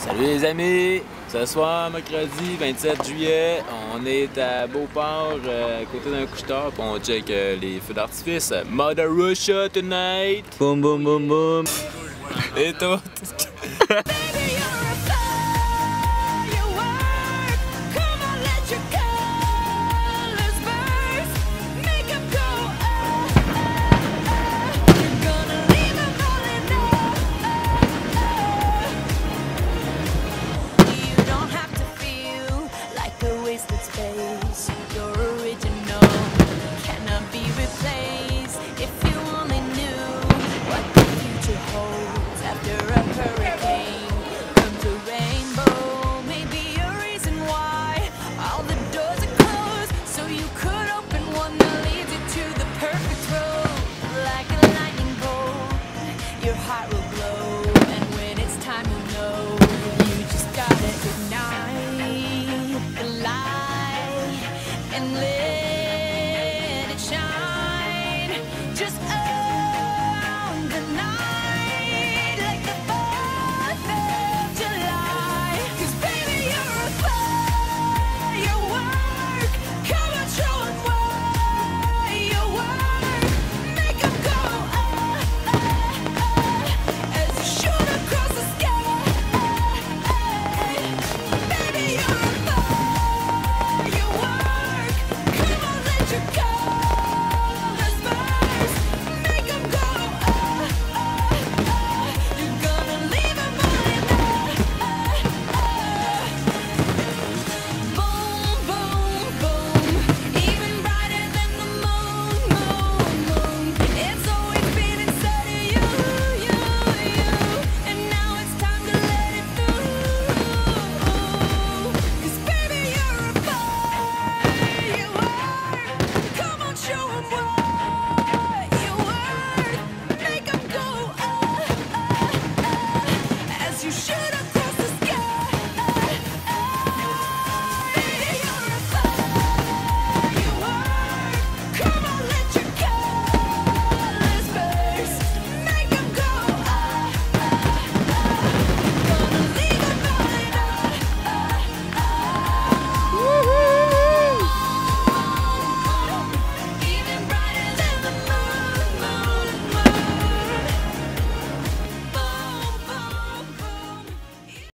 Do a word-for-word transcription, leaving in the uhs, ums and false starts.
Salut les amis! Ce soir, mercredi vingt-sept juillet, on est à Beauport, euh, à côté d'un couche-tard, puis on check euh, les feux d'artifice. Mother Russia tonight! Boum boum boum boum! Et tout!